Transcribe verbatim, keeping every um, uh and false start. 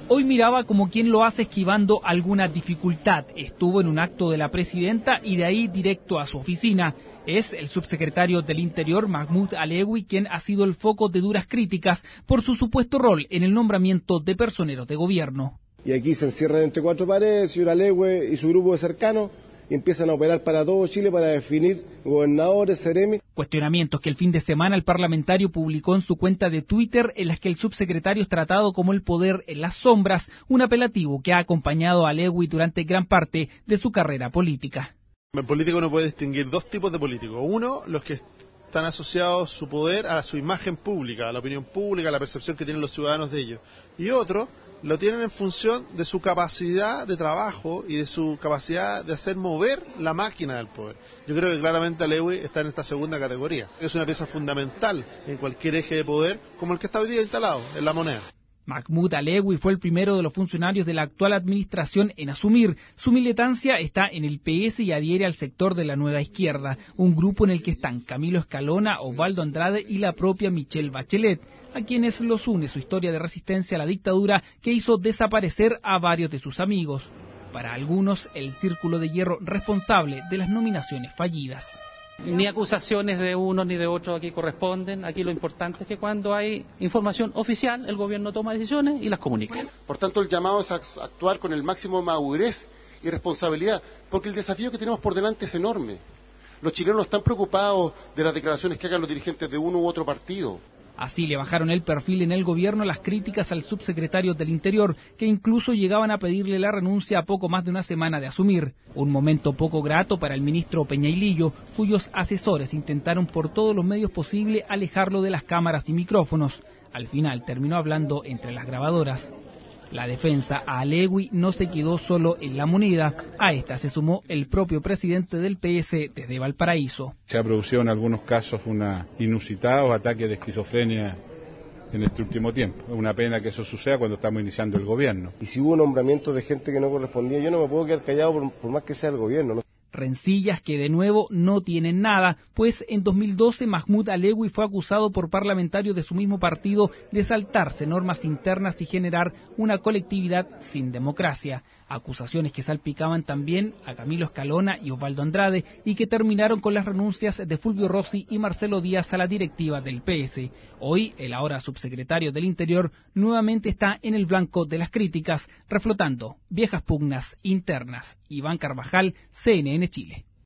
Hoy miraba como quien lo hace esquivando alguna dificultad. Estuvo en un acto de la presidenta y de ahí directo a su oficina. Es el subsecretario del Interior, Mahmoud Alewi, quien ha sido el foco de duras críticas por su supuesto rol en el nombramiento de personeros de gobierno. Y aquí se encierran entre cuatro paredes, el señor Alewi y su grupo de cercanos, y empiezan a operar para todo Chile para definir gobernadores, seremi. Cuestionamientos que el fin de semana el parlamentario publicó en su cuenta de Twitter, en las que el subsecretario es tratado como el poder en las sombras, un apelativo que ha acompañado a Alewi durante gran parte de su carrera política. En política uno puede distinguir dos tipos de políticos. Uno, los que están asociados su poder a su imagen pública, a la opinión pública, a la percepción que tienen los ciudadanos de ellos. Y otro, lo tienen en función de su capacidad de trabajo y de su capacidad de hacer mover la máquina del poder. Yo creo que claramente Alewi está en esta segunda categoría. Es una pieza fundamental en cualquier eje de poder, como el que está hoy día instalado, en la moneda. Mahmoud Alewi fue el primero de los funcionarios de la actual administración en asumir. Su militancia está en el P S y adhiere al sector de la Nueva Izquierda, un grupo en el que están Camilo Escalona, Osvaldo Andrade y la propia Michelle Bachelet, a quienes los une su historia de resistencia a la dictadura que hizo desaparecer a varios de sus amigos. Para algunos, el círculo de hierro responsable de las nominaciones fallidas. Ni acusaciones de unos ni de otros aquí corresponden. Aquí lo importante es que cuando hay información oficial, el gobierno toma decisiones y las comunica. Por tanto, el llamado es a actuar con el máximo madurez y responsabilidad, porque el desafío que tenemos por delante es enorme. Los chilenos no están preocupados de las declaraciones que hagan los dirigentes de uno u otro partido. Así le bajaron el perfil en el gobierno las críticas al subsecretario del Interior, que incluso llegaban a pedirle la renuncia a poco más de una semana de asumir. Un momento poco grato para el ministro Peñailillo, cuyos asesores intentaron por todos los medios posibles alejarlo de las cámaras y micrófonos. Al final terminó hablando entre las grabadoras. La defensa a Alewi no se quedó solo en la moneda, a esta se sumó el propio presidente del P S desde Valparaíso. Se ha producido en algunos casos una inusitados ataques de esquizofrenia en este último tiempo. Es una pena que eso suceda cuando estamos iniciando el gobierno. Y si hubo nombramientos de gente que no correspondía, yo no me puedo quedar callado por, por más que sea el gobierno, ¿no? Rencillas que de nuevo no tienen nada, pues en dos mil doce Mahmoud Alewi fue acusado por parlamentarios de su mismo partido de saltarse normas internas y generar una colectividad sin democracia. Acusaciones que salpicaban también a Camilo Escalona y Osvaldo Andrade y que terminaron con las renuncias de Fulvio Rossi y Marcelo Díaz a la directiva del P S. Hoy, el ahora subsecretario del Interior nuevamente está en el blanco de las críticas, reflotando viejas pugnas internas. Iván Carvajal, C N N Chile.